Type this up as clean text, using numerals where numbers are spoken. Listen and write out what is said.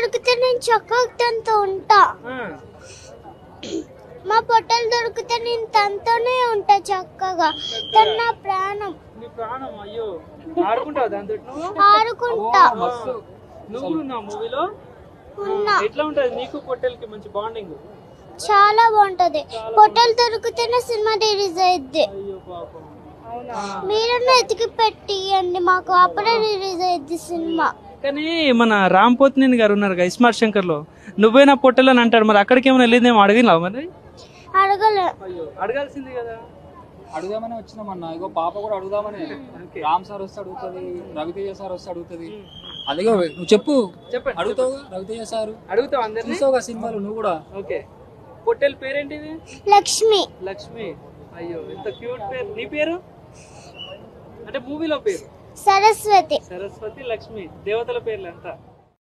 దొరికితే నేను చక్కగా తనతో ఉంటా. మా పొట్టలు దొరికితే నేను తనతోనే ఉంటా చక్కగా. తన నా ప్రాణం. అయ్యో ఆడుకుంటావు దాంతో? ఆడుకుంటా. నువ్వు ఉన్నావు మూవీలో? ఎట్లా ఉంటది నీకు పొట్టెలకి మంచి బాండింగ్? చాలా బాగుంటది. పొట్టలు దొరికితేనే సినిమా రిలీజ్ అయ్యిద్ది. మీరన్నా ఎతికి పెట్టియండి మాకు, అప్పుడే రిలీజ్ అయ్యిద్ది సినిమా. కానీ మన రామ్ పోతినేని గారు ఉన్నారు కదా ఇస్మార్ట్ శంకర్ లో, నువ్వేనా పొట్టెలు అని అంటాడు. మరి అక్కడికి ఏమైనా వెళ్ళిందేమో అడిగినావు? మరి అడగలే. అడగాల్సింది కదా. అడుగుదామని వచ్చినామన్నా. ఇగో పాప కూడా అడుగుదామని. రామ్ సార్ వస్తే అడుగుతుంది, రవితేజ సార్ వస్తే అడుగుతుంది. అదిగో నువ్వు చెప్పు. చెప్పండి. అడుగుతావు రవితేజ సార్? అడుగుతావు అందరినీ. చూసావుగా సినిమాలు నువ్వు కూడా. ఓకే. పొట్టెల పేరేంటిది? లక్ష్మి. లక్ష్మి. అయ్యో ఎంత క్యూట్ పేరు. నీ పేరు? అంటే మూవీలో పేరు? సరస్వతి. సరస్వతి, లక్ష్మి దేవతల పేర్లు అంతా.